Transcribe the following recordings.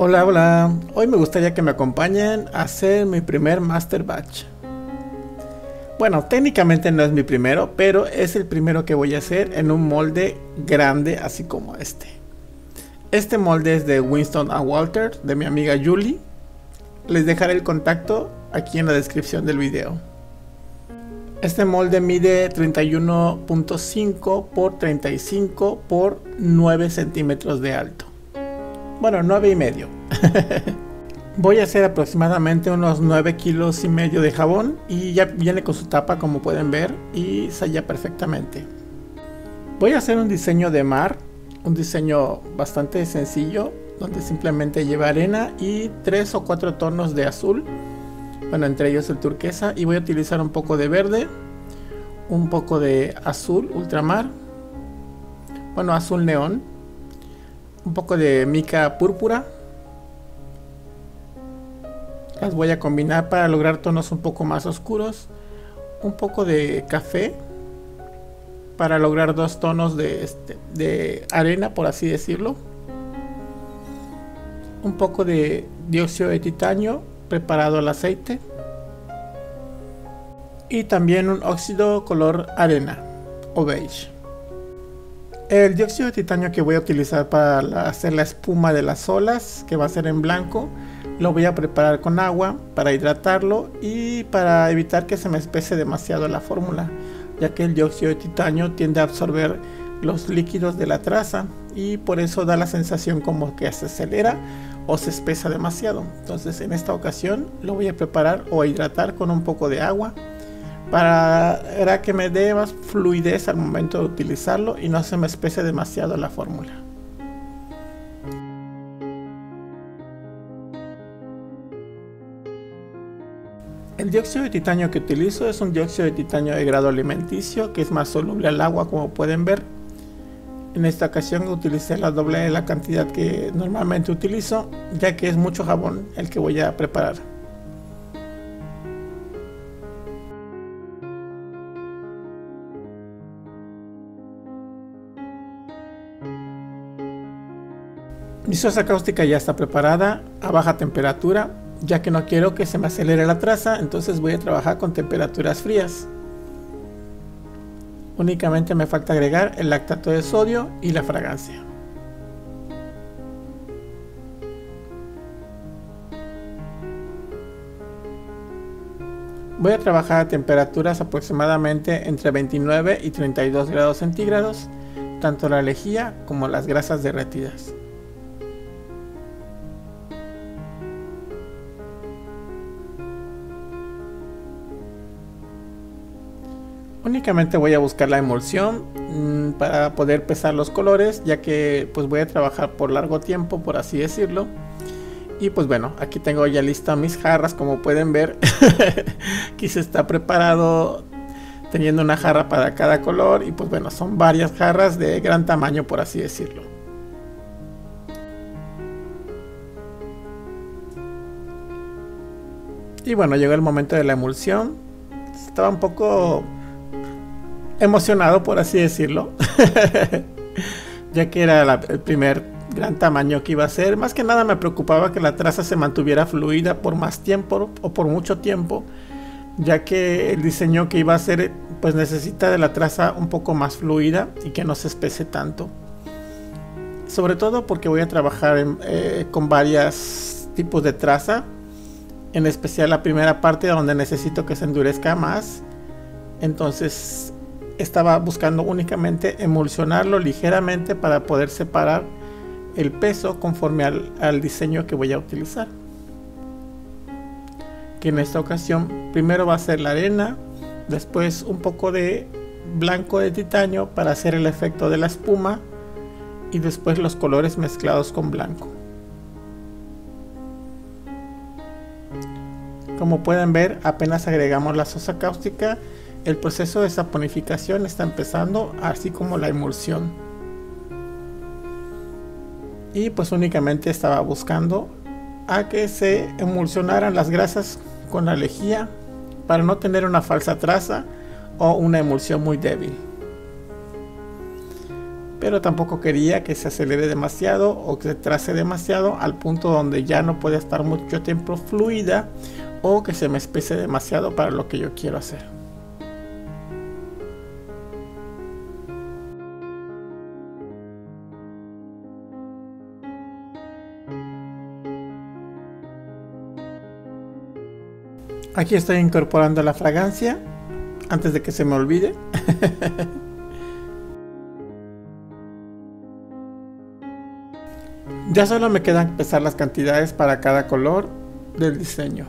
Hola, hola. Hoy me gustaría que me acompañen a hacer mi primer master batch. Bueno, técnicamente no es mi primero, pero es el primero que voy a hacer en un molde grande así como este. Este molde es de Winston & Walter, de mi amiga Julie. Les dejaré el contacto aquí en la descripción del video. Este molde mide 31.5 por 35 por 9 centímetros de alto. Bueno, 9,5. Voy a hacer aproximadamente unos 9 kilos y medio de jabón y ya viene con su tapa, como pueden ver, y sella perfectamente. Voy a hacer un diseño de mar, un diseño bastante sencillo, donde simplemente lleva arena y 3 o 4 tonos de azul, bueno, entre ellos el turquesa, y voy a utilizar un poco de verde, un poco de azul ultramar, bueno, azul neón, un poco de mica púrpura. Las voy a combinar para lograr tonos un poco más oscuros, un poco de café para lograr 2 tonos de arena, por así decirlo, un poco de dióxido de titanio preparado al aceite y también un óxido color arena o beige. El dióxido de titanio que voy a utilizar para hacer la espuma de las olas, que va a ser en blanco, lo voy a preparar con agua para hidratarlo y para evitar que se me espese demasiado la fórmula, ya que el dióxido de titanio tiende a absorber los líquidos de la traza y por eso da la sensación como que se acelera o se espesa demasiado. Entonces en esta ocasión lo voy a preparar o hidratar con un poco de agua para que me dé más fluidez al momento de utilizarlo y no se me espese demasiado la fórmula. El dióxido de titanio que utilizo es un dióxido de titanio de grado alimenticio, que es más soluble al agua, como pueden ver. En esta ocasión utilicé la doble de la cantidad que normalmente utilizo, ya que es mucho jabón el que voy a preparar. Mi sosa cáustica ya está preparada a baja temperatura, ya que no quiero que se me acelere la traza, entonces voy a trabajar con temperaturas frías. Únicamente me falta agregar el lactato de sodio y la fragancia. Voy a trabajar a temperaturas aproximadamente entre 29 y 32 grados centígrados, tanto la lejía como las grasas derretidas. Únicamente voy a buscar la emulsión para poder pesar los colores, ya que pues voy a trabajar por largo tiempo, por así decirlo. Y pues bueno, aquí tengo ya listas mis jarras, como pueden ver. Aquí se está preparado teniendo una jarra para cada color y pues bueno, son varias jarras de gran tamaño, por así decirlo. Y bueno, llegó el momento de la emulsión. Estaba un poco emocionado, por así decirlo, ya que era el primer gran tamaño que iba a ser. Más que nada me preocupaba que la traza se mantuviera fluida por más tiempo o por mucho tiempo, ya que el diseño que iba a hacer pues necesita de la traza un poco más fluida y que no se espese tanto, sobre todo porque voy a trabajar con varios tipos de traza, en especial la primera parte donde necesito que se endurezca más. Entonces estaba buscando únicamente emulsionarlo ligeramente para poder separar el peso conforme al diseño que voy a utilizar, que en esta ocasión primero va a ser la arena, después un poco de blanco de titanio para hacer el efecto de la espuma y después los colores mezclados con blanco. Como pueden ver, apenas agregamos la sosa cáustica, el proceso de saponificación está empezando, así como la emulsión. Y pues únicamente estaba buscando a que se emulsionaran las grasas con la lejía para no tener una falsa traza o una emulsión muy débil. pero tampoco quería que se acelere demasiado o que se trace demasiado al punto donde ya no puede estar mucho tiempo fluida o que se me espese demasiado para lo que yo quiero hacer. Aquí estoy incorporando la fragancia antes de que se me olvide. Ya solo me quedan pesar las cantidades para cada color del diseño.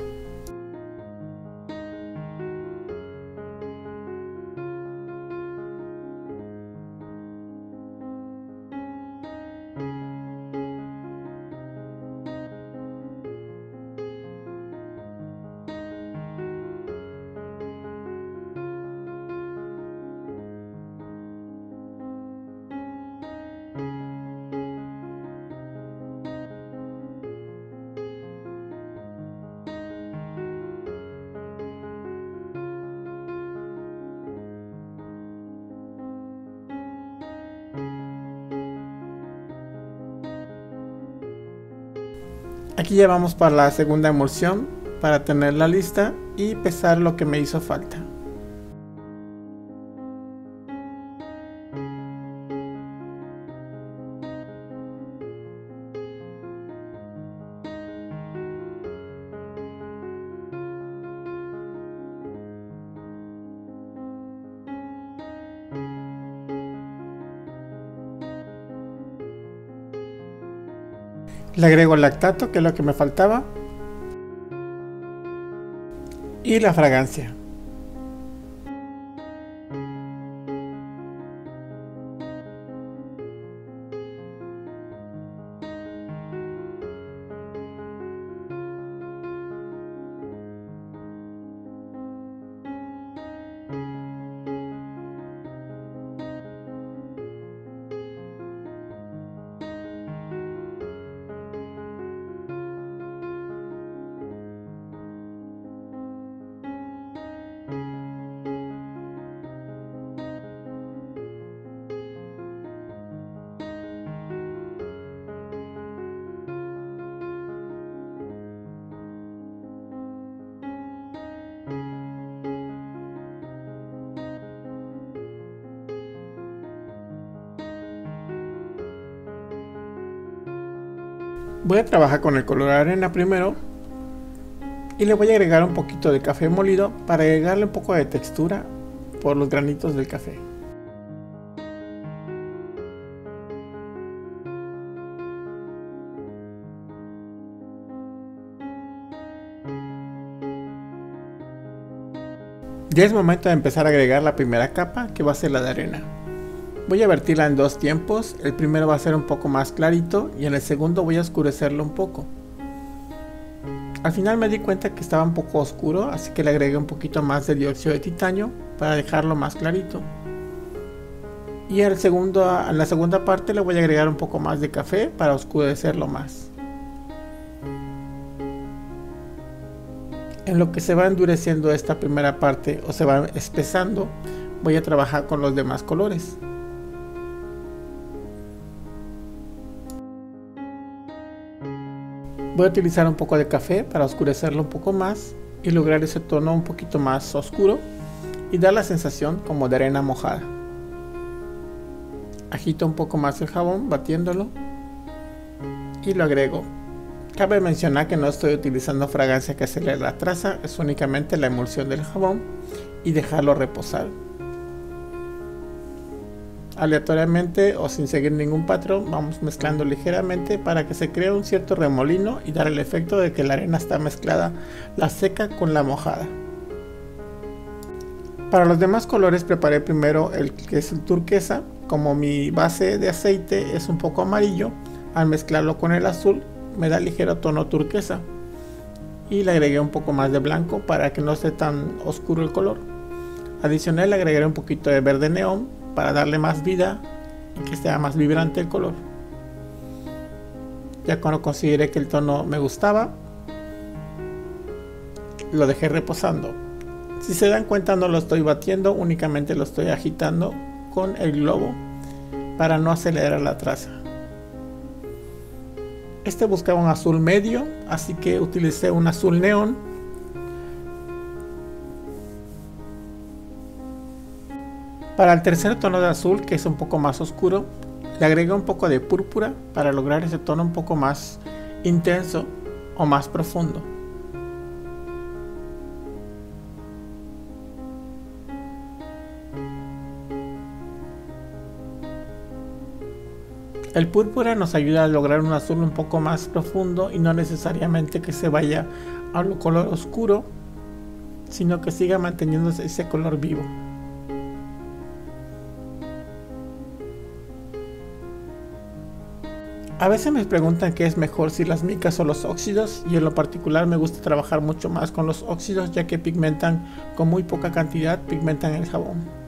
Aquí ya vamos para la segunda emulsión para tenerla lista y pesar lo que me hizo falta. Le agrego el lactato, que es lo que me faltaba, y la fragancia. Voy a trabajar con el color arena primero y le voy a agregar un poquito de café molido para agregarle un poco de textura por los granitos del café. Ya es momento de empezar a agregar la primera capa, que va a ser la de arena. Voy a vertirla en dos tiempos, el primero va a ser un poco más clarito y en el segundo voy a oscurecerlo un poco. Al final me di cuenta que estaba un poco oscuro, así que le agregué un poquito más de dióxido de titanio para dejarlo más clarito. Y en la segunda parte le voy a agregar un poco más de café para oscurecerlo más. En lo que se va endureciendo esta primera parte o se va espesando, voy a trabajar con los demás colores. Voy a utilizar un poco de café para oscurecerlo un poco más y lograr ese tono un poquito más oscuro y dar la sensación como de arena mojada. Agito un poco más el jabón batiéndolo y lo agrego. Cabe mencionar que no estoy utilizando fragancia que acelere la traza, es únicamente la emulsión del jabón y dejarlo reposar. Aleatoriamente o sin seguir ningún patrón vamos mezclando ligeramente para que se cree un cierto remolino y dar el efecto de que la arena está mezclada, la seca con la mojada. Para los demás colores preparé primero el que es el turquesa. Como mi base de aceite es un poco amarillo, al mezclarlo con el azul me da ligero tono turquesa y le agregué un poco más de blanco para que no esté tan oscuro el color. Adicional le agregué un poquito de verde neón para darle más vida y que sea más vibrante el color. Ya cuando consideré que el tono me gustaba, lo dejé reposando. Si se dan cuenta, no lo estoy batiendo, únicamente lo estoy agitando con el globo para no acelerar la traza. Este buscaba un azul medio, así que utilicé un azul neón. Para el tercer tono de azul, que es un poco más oscuro, le agregué un poco de púrpura para lograr ese tono un poco más intenso o más profundo. El púrpura nos ayuda a lograr un azul un poco más profundo y no necesariamente que se vaya a un color oscuro, sino que siga manteniéndose ese color vivo. A veces me preguntan qué es mejor, si las micas o los óxidos, y en lo particular me gusta trabajar mucho más con los óxidos, ya que pigmentan con muy poca cantidad, pigmentan el jabón.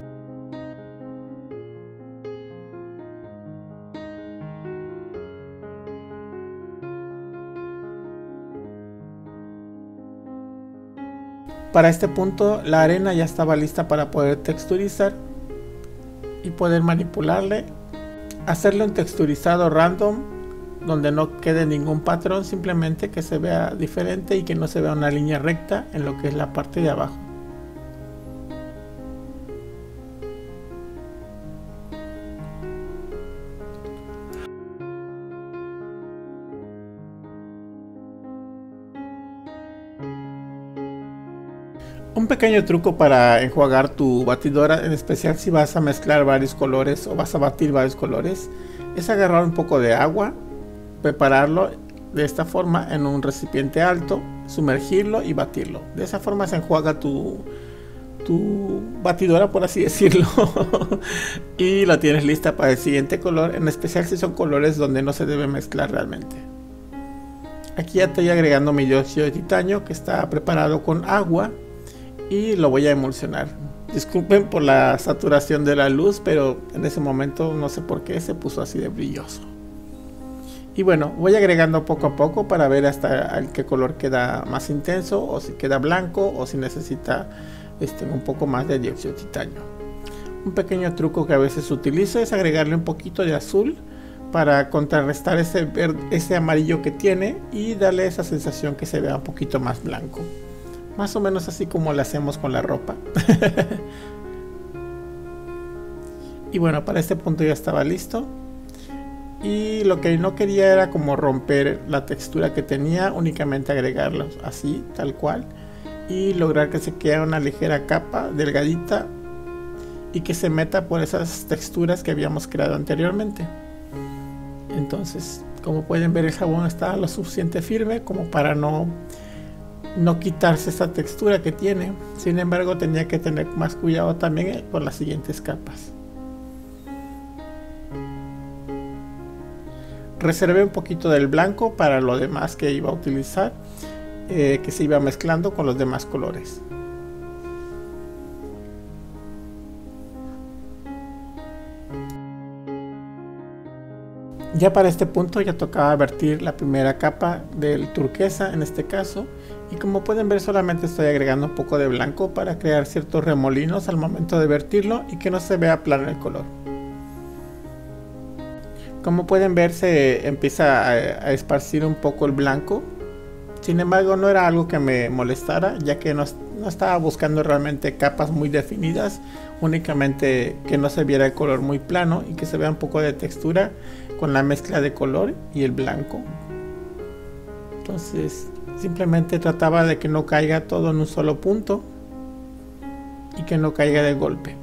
Para este punto la arena ya estaba lista para poder texturizar y poder manipularle, hacerle un texturizado random donde no quede ningún patrón, simplemente que se vea diferente y que no se vea una línea recta en lo que es la parte de abajo. Un pequeño truco para enjuagar tu batidora, en especial si vas a mezclar varios colores o vas a batir varios colores, es agarrar un poco de agua, prepararlo de esta forma en un recipiente alto, sumergirlo y batirlo. De esa forma se enjuaga tu batidora, por así decirlo, y la tienes lista para el siguiente color, en especial si son colores donde no se debe mezclar realmente. Aquí ya estoy agregando mi dióxido de titanio que está preparado con agua y lo voy a emulsionar. Disculpen por la saturación de la luz, pero en ese momento no sé por qué se puso así de brilloso. Y bueno, voy agregando poco a poco para ver hasta el qué color queda más intenso, o si queda blanco, o si necesita un poco más de dióxido de titanio. Un pequeño truco que a veces utilizo es agregarle un poquito de azul para contrarrestar ese amarillo que tiene y darle esa sensación que se vea un poquito más blanco. Más o menos así como lo hacemos con la ropa. Y bueno, para este punto ya estaba listo. Y lo que no quería era como romper la textura que tenía, únicamente agregarlo así, tal cual. Y lograr que se quede una ligera capa delgadita y que se meta por esas texturas que habíamos creado anteriormente. Entonces, como pueden ver, el jabón está lo suficiente firme como para no quitarse esa textura que tiene. Sin embargo, tenía que tener más cuidado también por las siguientes capas. Reservé un poquito del blanco para lo demás que iba a utilizar, que se iba mezclando con los demás colores. Ya para este punto ya tocaba vertir la primera capa del turquesa en este caso, y como pueden ver solamente estoy agregando un poco de blanco para crear ciertos remolinos al momento de vertirlo y que no se vea plano el color. Como pueden ver, se empieza a esparcir un poco el blanco. Sin embargo, no era algo que me molestara, ya que no estaba buscando realmente capas muy definidas, únicamente que no se viera el color muy plano y que se vea un poco de textura con la mezcla de color y el blanco. Entonces simplemente trataba de que no caiga todo en un solo punto y que no caiga de golpe.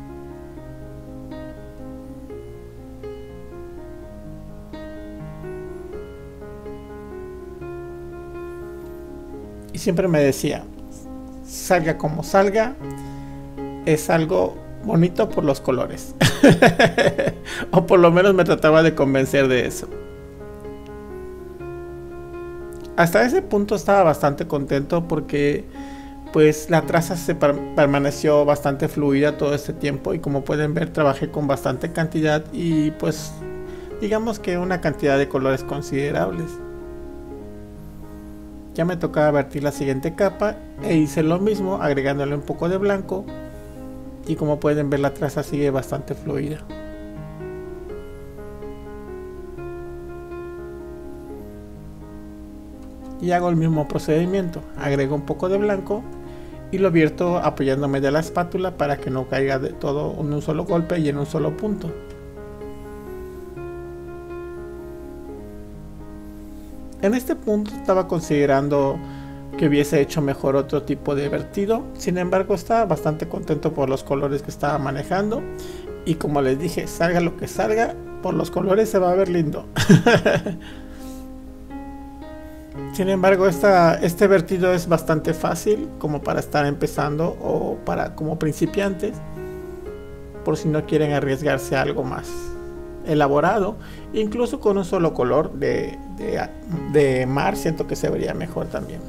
Y siempre me decía, salga como salga, es algo bonito por los colores. O por lo menos me trataba de convencer de eso. Hasta ese punto estaba bastante contento porque pues la traza permaneció bastante fluida todo este tiempo, y como pueden ver trabajé con bastante cantidad y pues digamos que una cantidad de colores considerables. Ya me tocaba vertir la siguiente capa e hice lo mismo agregándole un poco de blanco, y como pueden ver la traza sigue bastante fluida. y hago el mismo procedimiento. Agrego un poco de blanco y lo vierto apoyándome de la espátula para que no caiga de todo en un solo golpe y en un solo punto. En este punto estaba considerando que hubiese hecho mejor otro tipo de vertido, sin embargo estaba bastante contento por los colores que estaba manejando y como les dije, salga lo que salga, por los colores se va a ver lindo. Sin embargo, este vertido es bastante fácil como para estar empezando o para como principiantes, por si no quieren arriesgarse a algo más elaborado. Incluso con un solo color de mar siento que se vería mejor también.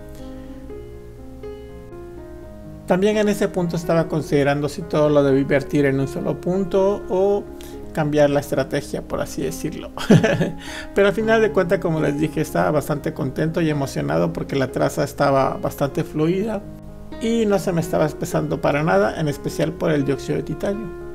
También en ese punto estaba considerando si todo lo debí vertir en un solo punto o cambiar la estrategia, por así decirlo. Pero al final de cuentas, como les dije, estaba bastante contento y emocionado porque la traza estaba bastante fluida y no se me estaba espesando para nada, en especial por el dióxido de titanio.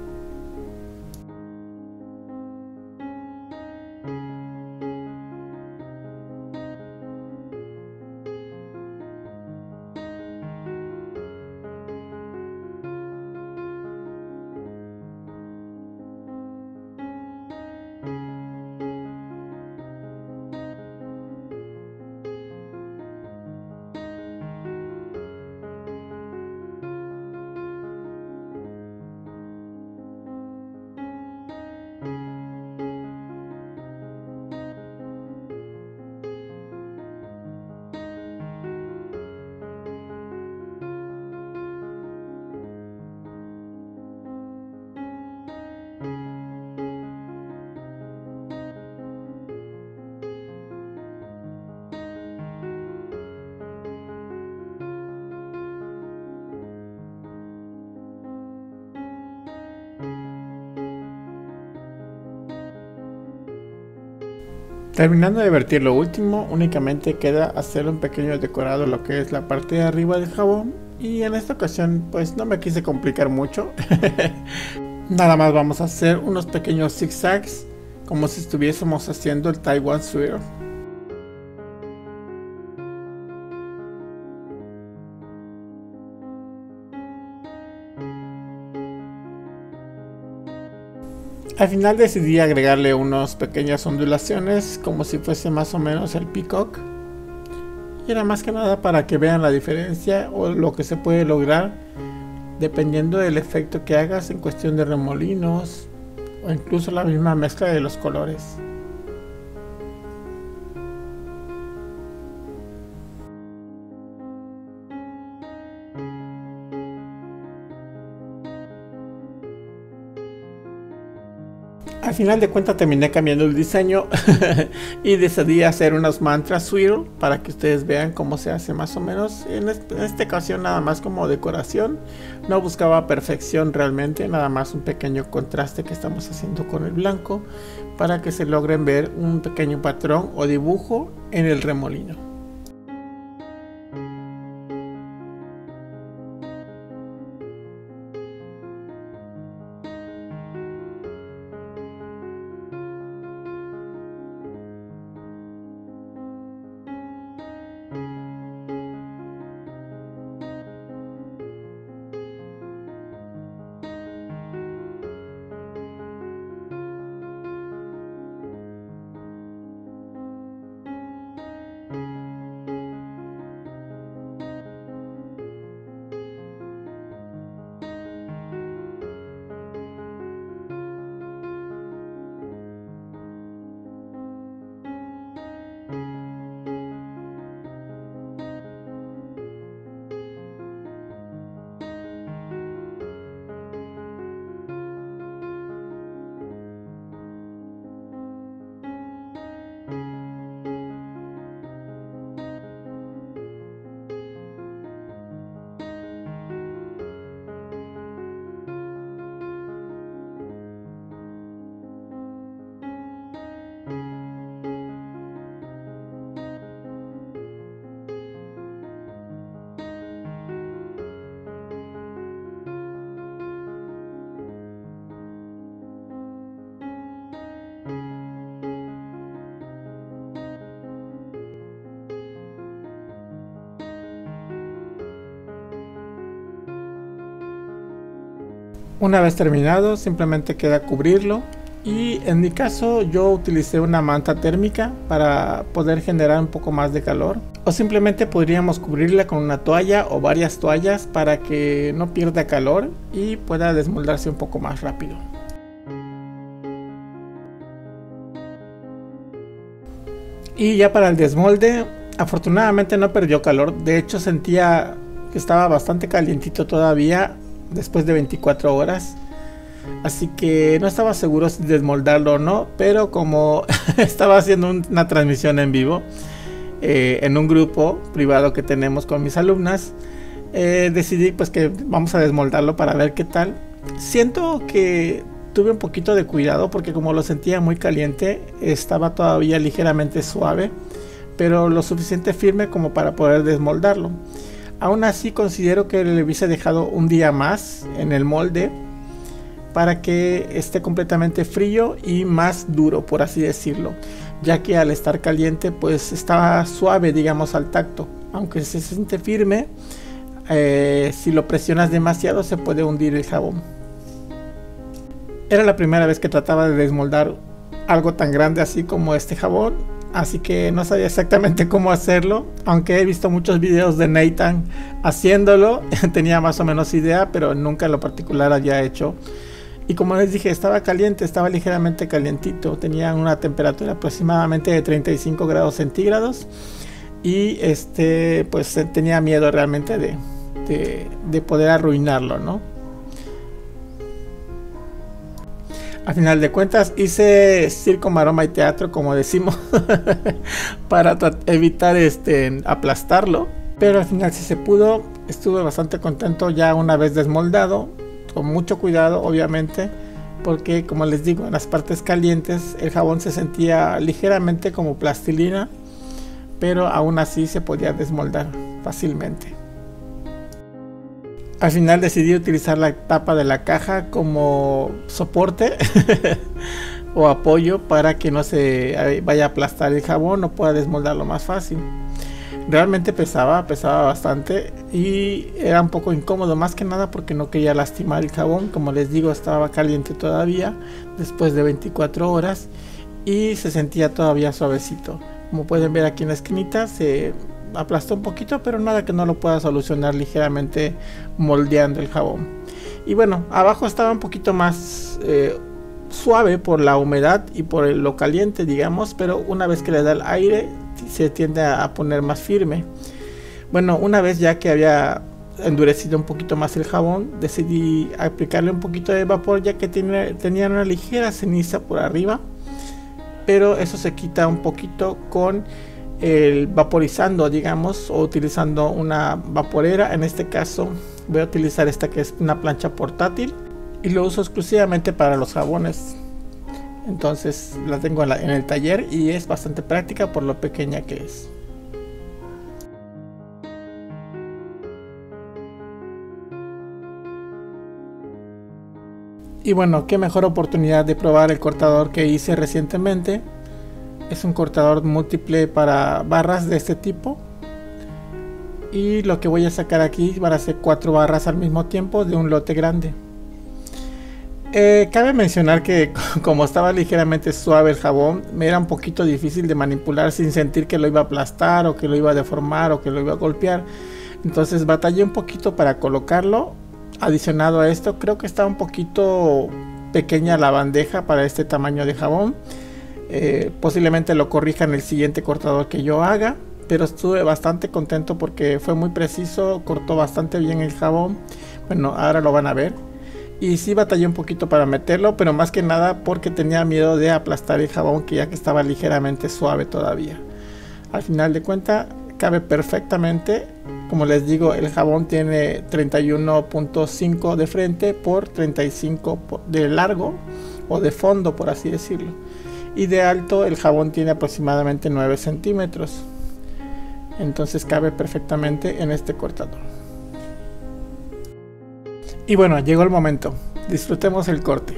Terminando de vertir lo último, únicamente queda hacer un pequeño decorado lo que es la parte de arriba del jabón, y en esta ocasión pues no me quise complicar mucho. Nada más vamos a hacer unos pequeños zigzags como si estuviésemos haciendo el Taiwan Swirl. Al final decidí agregarle unas pequeñas ondulaciones como si fuese más o menos el peacock, y era más que nada para que vean la diferencia o lo que se puede lograr dependiendo del efecto que hagas en cuestión de remolinos o incluso la misma mezcla de los colores. Al final de cuentas terminé cambiando el diseño y decidí hacer unos mantras swirl para que ustedes vean cómo se hace más o menos. En esta ocasión nada más como decoración, no buscaba perfección realmente, nada más un pequeño contraste que estamos haciendo con el blanco para que se logren ver un pequeño patrón o dibujo en el remolino. Una vez terminado, simplemente queda cubrirlo. Y en mi caso yo utilicé una manta térmica para poder generar un poco más de calor. O simplemente podríamos cubrirla con una toalla o varias toallas para que no pierda calor y pueda desmoldarse un poco más rápido. Y ya para el desmolde, afortunadamente no perdió calor. De hecho sentía que estaba bastante calientito todavía después de 24 horas. Así que no estaba seguro si desmoldarlo o no, pero como estaba haciendo una transmisión en vivo en un grupo privado que tenemos con mis alumnas, decidí pues que vamos a desmoldarlo para ver qué tal. Siento que tuve un poquito de cuidado porque como lo sentía muy caliente, estaba todavía ligeramente suave, pero lo suficiente firme como para poder desmoldarlo. Aún así considero que le hubiese dejado un día más en el molde para que esté completamente frío y más duro, por así decirlo, ya que al estar caliente pues está suave, digamos, al tacto, aunque se siente firme. Si lo presionas demasiado se puede hundir el jabón. Era la primera vez que trataba de desmoldar algo tan grande así como este jabón, así que no sabía exactamente cómo hacerlo, aunque he visto muchos videos de Nathan haciéndolo. Tenía más o menos idea, pero nunca en lo particular había hecho. Y como les dije, estaba caliente, estaba ligeramente calientito, tenía una temperatura aproximadamente de 35 grados centígrados y pues tenía miedo realmente de poder arruinarlo, ¿no? A final de cuentas hice circo, maroma y teatro, como decimos, para evitar aplastarlo, pero al final sí se pudo. Estuve bastante contento ya una vez desmoldado, con mucho cuidado obviamente, porque como les digo, en las partes calientes el jabón se sentía ligeramente como plastilina, pero aún así se podía desmoldar fácilmente. Al final decidí utilizar la tapa de la caja como soporte o apoyo para que no se vaya a aplastar el jabón o pueda desmoldarlo más fácil. Realmente pesaba bastante y era un poco incómodo, más que nada porque no quería lastimar el jabón. Como les digo, estaba caliente todavía después de 24 horas y se sentía todavía suavecito. Como pueden ver aquí en la esquinita se aplastó un poquito, pero nada que no lo pueda solucionar ligeramente moldeando el jabón. Y bueno, abajo estaba un poquito más suave por la humedad y por lo caliente, digamos, pero una vez que le da el aire se tiende a poner más firme. Bueno, una vez ya que había endurecido un poquito más el jabón, decidí aplicarle un poquito de vapor, ya que tenía una ligera ceniza por arriba, pero eso se quita un poquito con el vaporizando, digamos, o utilizando una vaporera. En este caso voy a utilizar esta que es una plancha portátil y lo uso exclusivamente para los jabones. Entonces la tengo en el taller y es bastante práctica por lo pequeña que es. Y bueno, qué mejor oportunidad de probar el cortador que hice recientemente. Es un cortador múltiple para barras de este tipo. Y lo que voy a sacar aquí van a ser 4 barras al mismo tiempo de un lote grande. Cabe mencionar que como estaba ligeramente suave el jabón, me era un poquito difícil de manipular sin sentir que lo iba a aplastar o que lo iba a deformar o que lo iba a golpear. Entonces batallé un poquito para colocarlo. Adicionado a esto, creo que está un poquito pequeña la bandeja para este tamaño de jabón. Posiblemente lo corrija en el siguiente cortador que yo haga, pero estuve bastante contento porque fue muy preciso, cortó bastante bien el jabón. Bueno, ahora lo van a ver. Y sí batallé un poquito para meterlo, pero más que nada porque tenía miedo de aplastar el jabón, que ya que estaba ligeramente suave todavía. Al final de cuentas cabe perfectamente. Como les digo, el jabón tiene 31.5 de frente por 35 de largo o de fondo, por así decirlo. Y de alto el jabón tiene aproximadamente 9 centímetros. Entonces cabe perfectamente en este cortador. Y bueno, llegó el momento. Disfrutemos el corte.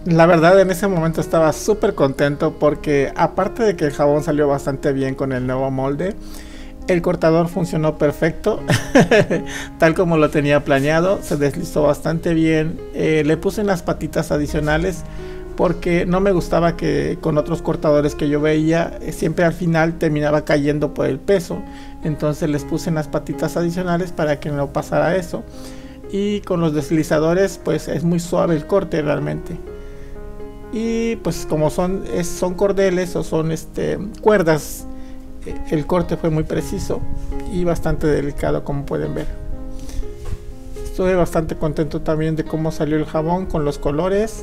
La verdad en ese momento estaba súper contento porque aparte de que el jabón salió bastante bien con el nuevo molde, el cortador funcionó perfecto, tal como lo tenía planeado, se deslizó bastante bien. Le puse unas patitas adicionales porque no me gustaba que con otros cortadores que yo veía, siempre al final terminaba cayendo por el peso. Entonces les puse unas patitas adicionales para que no pasara eso. Y con los deslizadores pues es muy suave el corte realmente. Y pues como son cordeles o son cuerdas, el corte fue muy preciso y bastante delicado, como pueden ver. Estuve bastante contento también de cómo salió el jabón con los colores.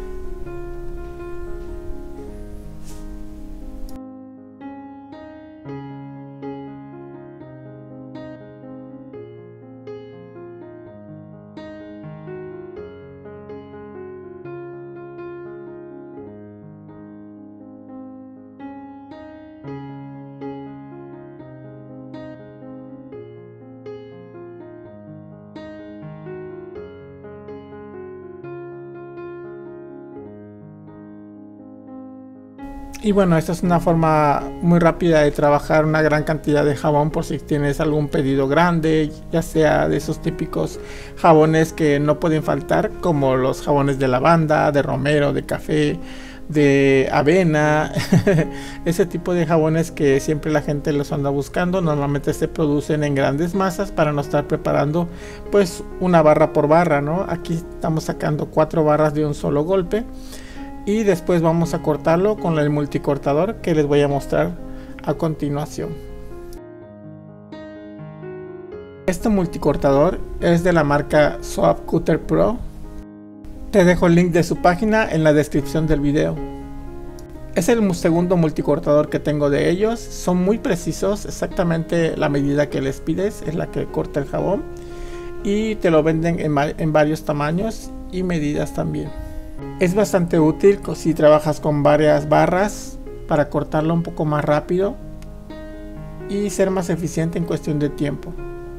Y bueno, esta es una forma muy rápida de trabajar una gran cantidad de jabón por si tienes algún pedido grande, ya sea de esos típicos jabones que no pueden faltar, como los jabones de lavanda, de romero, de café, de avena, ese tipo de jabones que siempre la gente los anda buscando. Normalmente se producen en grandes masas para no estar preparando pues una barra por barra, ¿no? Aquí estamos sacando 4 barras de un solo golpe. Y después vamos a cortarlo con el multicortador que les voy a mostrar a continuación. Este multicortador es de la marca Swap Cutter Pro. Te dejo el link de su página en la descripción del video. Es el segundo multicortador que tengo de ellos. Son muy precisos, exactamente la medida que les pides es la que corta el jabón. Y te lo venden en varios tamaños y medidas también. Es bastante útil si trabajas con varias barras para cortarlo un poco más rápido y ser más eficiente en cuestión de tiempo.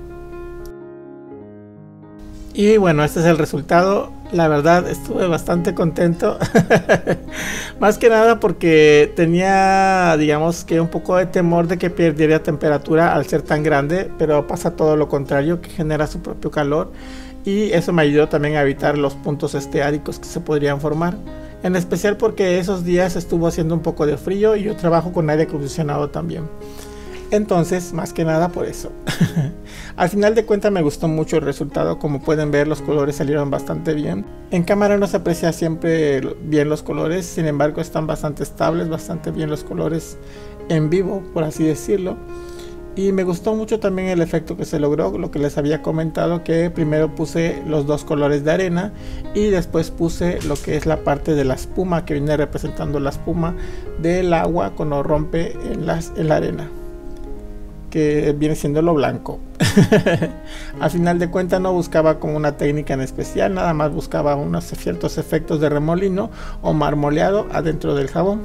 Y bueno, este es el resultado. La verdad estuve bastante contento. Más que nada porque tenía, digamos que un poco de temor de que perdiera temperatura al ser tan grande, pero pasa todo lo contrario, que genera su propio calor. Y eso me ayudó también a evitar los puntos esteáricos que se podrían formar, en especial porque esos días estuvo haciendo un poco de frío y yo trabajo con aire acondicionado también. Entonces, más que nada por eso. Al final de cuentas me gustó mucho el resultado. Como pueden ver, los colores salieron bastante bien. En cámara no se aprecia siempre bien los colores, sin embargo están bastante estables, bastante bien los colores en vivo, por así decirlo. Y me gustó mucho también el efecto que se logró, lo que les había comentado, que primero puse los 2 colores de arena y después puse lo que es la parte de la espuma, que viene representando la espuma del agua cuando rompe en la arena, que viene siendo lo blanco. Al final de cuentas no buscaba como una técnica en especial, nada más buscaba unos ciertos efectos de remolino o marmoleado adentro del jabón.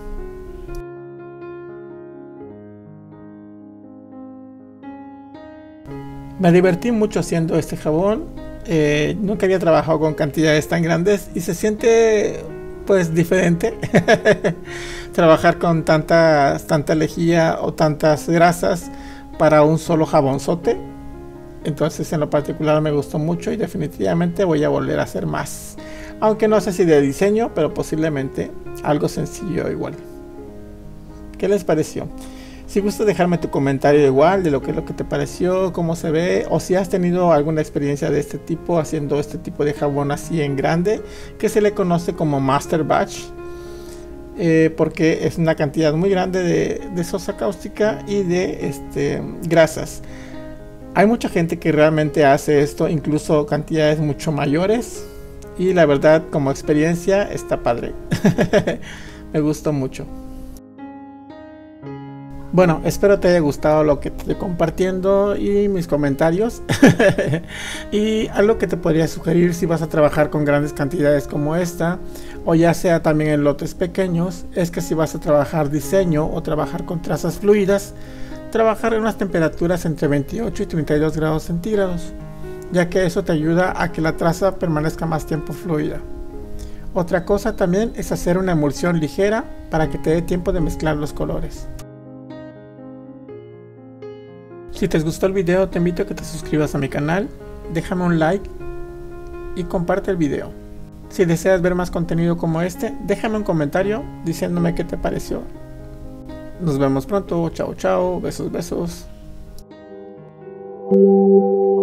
Me divertí mucho haciendo este jabón. Nunca había trabajado con cantidades tan grandes y se siente pues diferente trabajar con tanta lejía o tantas grasas para un solo jabonzote. Entonces en lo particular me gustó mucho y definitivamente voy a volver a hacer más, aunque no sé si de diseño, pero posiblemente algo sencillo igual. ¿Qué les pareció? Si gustas dejarme tu comentario igual de lo que te pareció, cómo se ve, o si has tenido alguna experiencia de este tipo haciendo este tipo de jabón así en grande, que se le conoce como Master Batch, porque es una cantidad muy grande de sosa cáustica y de grasas. Hay mucha gente que realmente hace esto, incluso cantidades mucho mayores, y la verdad como experiencia está padre. Me gustó mucho. Bueno, espero te haya gustado lo que te estoy compartiendo y mis comentarios. Y algo que te podría sugerir si vas a trabajar con grandes cantidades como esta, o ya sea también en lotes pequeños, es que si vas a trabajar diseño o trabajar con trazas fluidas, trabajar en unas temperaturas entre 28 y 32 grados centígrados, ya que eso te ayuda a que la traza permanezca más tiempo fluida. Otra cosa también es hacer una emulsión ligera para que te dé tiempo de mezclar los colores. Si te gustó el video, te invito a que te suscribas a mi canal, déjame un like y comparte el video. Si deseas ver más contenido como este, déjame un comentario diciéndome qué te pareció. Nos vemos pronto, chao chao, besos besos.